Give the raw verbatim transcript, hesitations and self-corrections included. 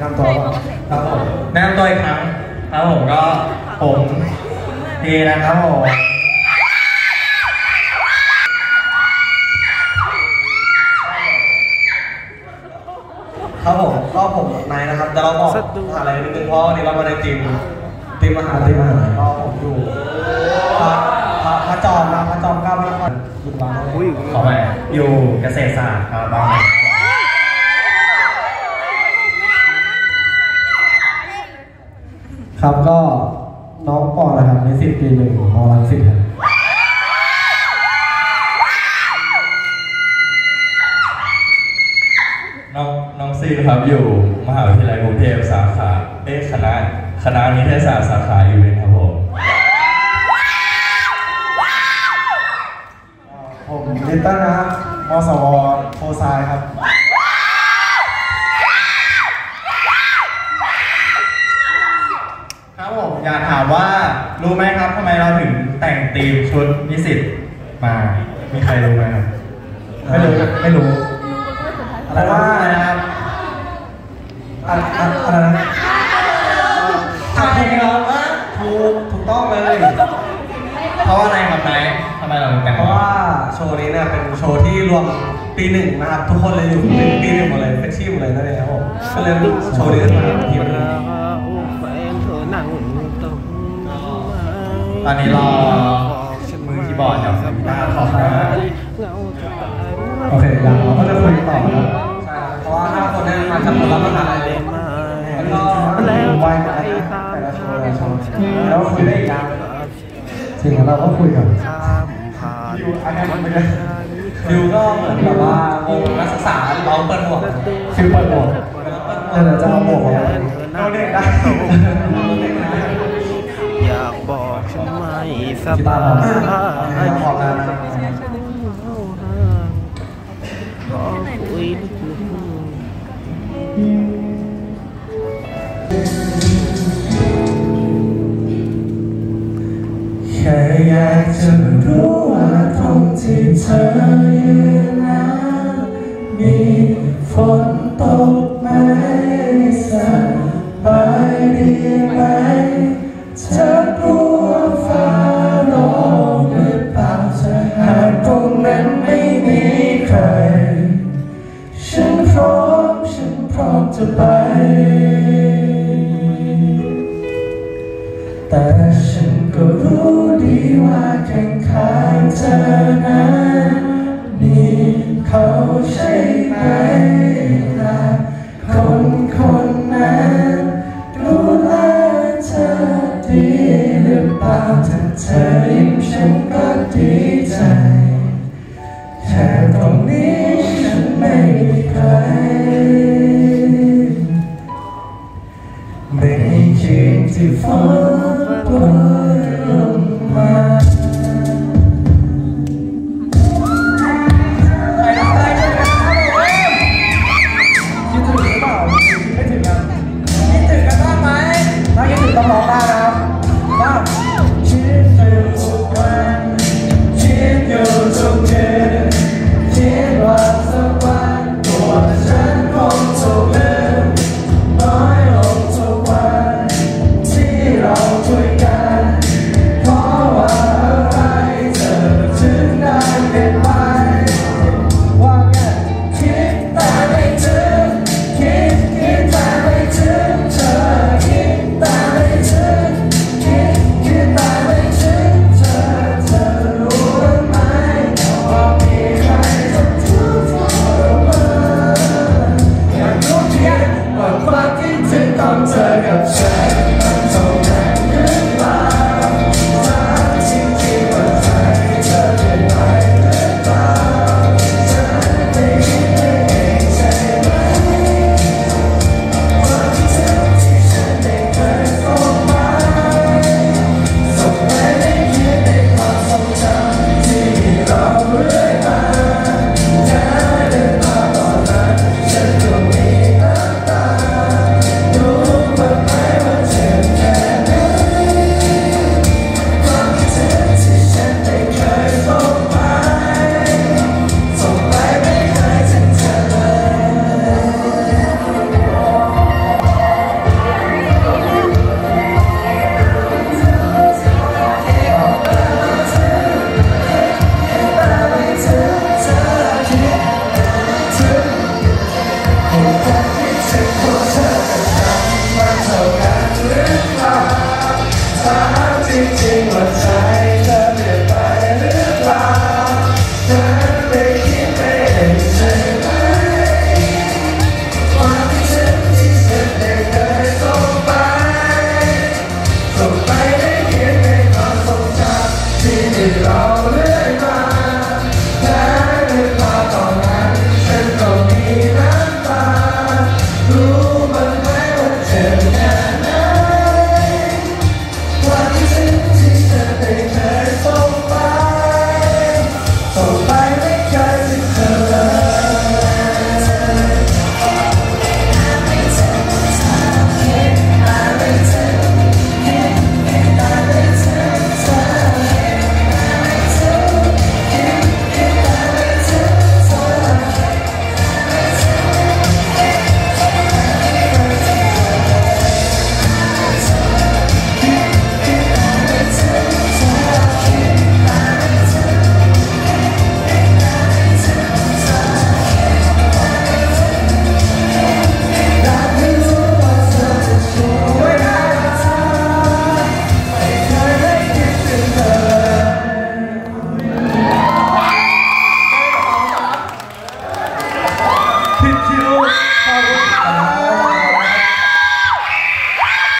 ำตัวครับผมแนะนำตัวอีกครั้งครับผมก็ผมเอนะครับผมครับผมก็ผมนายนะครับจะเราบอกมหาลัยนิดนึงเพราะวันนี้เรามาในทีมทีมมหาลัยมหาลัยก็ผมอยู่พระพระจอมนะพระจอมเก้าพระนครบุรีรัมย์ขอไปอยู่เกษตรศาสตร์ครับบางครับก็น้องปอนะครับในสิบปีหนึ่งมอลังสิตครับน้องน้องซีนะครับอยู่มหาวิทยาลัยกรุงเทพสาขาเอ๊ะคณะคณะนิเทศศาสตร์สาขาอีเวนต์ครับผมผมลิตเติ้ลนะครับมสวโพไซครับครับผมอยากถามว่ารู้ไหมครับทำไมเราถึงแต่งธีมชุดนิสิตมามีใครรู้ไหมครับไม่รู้ไม่รู้เพราะว่าอะไรนะครับอะไรอะไรนะทำเพลงเราอ่ะถูกถูกต้องเลยเพราะว่าอะไรครับนายทำไมเราถึงแต่งเพราะว่าโชว์นี้เนี่ยเป็นโชว์ที่รวมปีหนึ่งนะครับทุกคนเลยอยู่ปีหนึ่งหมดเลยเฟรชชี่หมดเลยนั่นเองครับผมก็เลยโชว์นี้ขึ้นมาทีมนึงตอนนี้รอมือคีย์บอร์ดกับกีตาร์ขอมาโอเคยังเราก็จะคุยต่อครับใช่เพราะว่าห้าคนนี้มาจากคนละมหาลัยเลยแล้วก็ไวไปแต่ละโชว์แต่ละโชว์แล้วคุยได้ยาวสิ่งที่เราก็คุยกันดิวอันนี้มันเป็นดิวก็เหมือนแบบว่าวงนักศึกษาร้องเปิดหมวกฟิลเปิดหมวกเดี๋ยวจะเอาหมวกมาเราเด็กได้อยากบอกฉันไม่สบายขอลาขอคุยแค่อยากจะรู้ว่าตรงที่เธอยืนนั้นมีฝนตกไหมสบายดีไหมเธอรู้ว่าฟ้าร้องหรือเปล่าถ้าหากตรงนั้นไม่มีใครฉันพร้อมฉันพร้อมจะไปแต่ฉันก็รู้ดีว่าข้างข้างเธอนั้นมีเขาใช่ไหมแต่คนคนนั้นดูแลเธอดีหรือเปล่าถ้าเธอยิ้มฉันก็ดีใจแค่ตรงนี้ฉันไม่มีใครไม่คิดที่ฟ้าโปรยลงมาใครรับได้ใช่ไหมคิดถึงหรือเปล่าคิดไม่ถึงกันคิดถึงกันบ้างไหมถ้าคิดถึงต้องร้อง